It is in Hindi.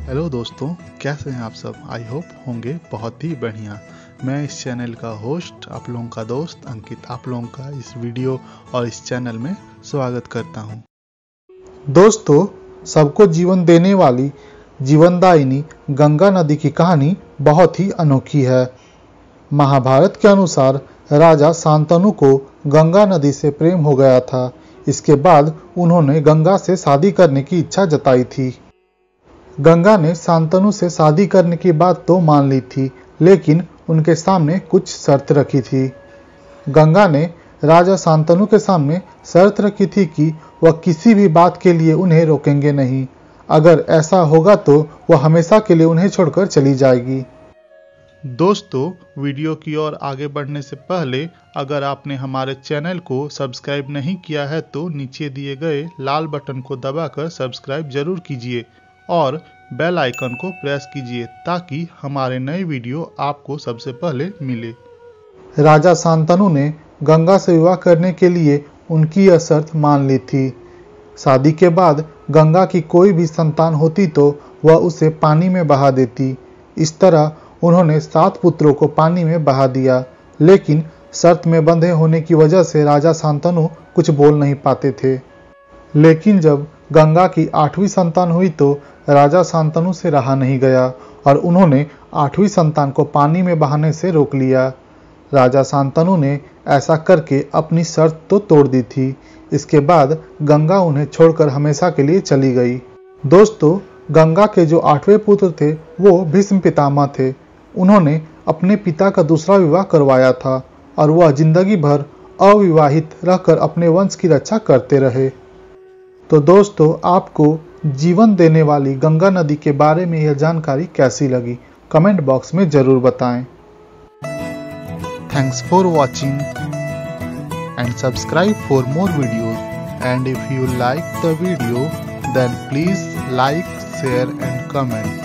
हेलो दोस्तों, कैसे हैं आप सब। आई होप होंगे बहुत ही बढ़िया। मैं इस चैनल का होस्ट, आप लोगों का दोस्त अंकित, आप लोगों का इस वीडियो और इस चैनल में स्वागत करता हूं। दोस्तों, सबको जीवन देने वाली जीवनदायिनी गंगा नदी की कहानी बहुत ही अनोखी है। महाभारत के अनुसार राजा शांतनु को गंगा नदी से प्रेम हो गया था। इसके बाद उन्होंने गंगा से शादी करने की इच्छा जताई थी। गंगा ने शांतनु से शादी करने की बात तो मान ली थी, लेकिन उनके सामने कुछ शर्त रखी थी। गंगा ने राजा शांतनु के सामने शर्त रखी थी कि वह किसी भी बात के लिए उन्हें रोकेंगे नहीं। अगर ऐसा होगा तो वह हमेशा के लिए उन्हें छोड़कर चली जाएगी। दोस्तों, वीडियो की ओर आगे बढ़ने से पहले अगर आपने हमारे चैनल को सब्सक्राइब नहीं किया है तो नीचे दिए गए लाल बटन को दबाकर सब्सक्राइब जरूर कीजिए और बेल आइकन को प्रेस कीजिए ताकि हमारे नए वीडियो आपको सबसे पहले मिले। राजा शांतनु ने गंगा से विवाह करने के लिए उनकी यह शर्त मान ली थी। शादी के बाद गंगा की कोई भी संतान होती तो वह उसे पानी में बहा देती। इस तरह उन्होंने 7 पुत्रों को पानी में बहा दिया, लेकिन शर्त में बंधे होने की वजह से राजा शांतनु कुछ बोल नहीं पाते थे। लेकिन जब गंगा की 8वीं संतान हुई तो राजा शांतनु से रहा नहीं गया और उन्होंने 8वीं संतान को पानी में बहाने से रोक लिया। राजा शांतनु ने ऐसा करके अपनी शर्त तो तोड़ दी थी। इसके बाद गंगा उन्हें छोड़कर हमेशा के लिए चली गई। दोस्तों, गंगा के जो 8वें पुत्र थे वो भीष्म पितामह थे। उन्होंने अपने पिता का दूसरा विवाह करवाया था और वह जिंदगी भर अविवाहित रहकर अपने वंश की रक्षा करते रहे। तो दोस्तों, आपको जीवन देने वाली गंगा नदी के बारे में यह जानकारी कैसी लगी, कमेंट बॉक्स में जरूर बताएं। Thanks for watching and subscribe for more videos, and if you like the video then please like, share and comment.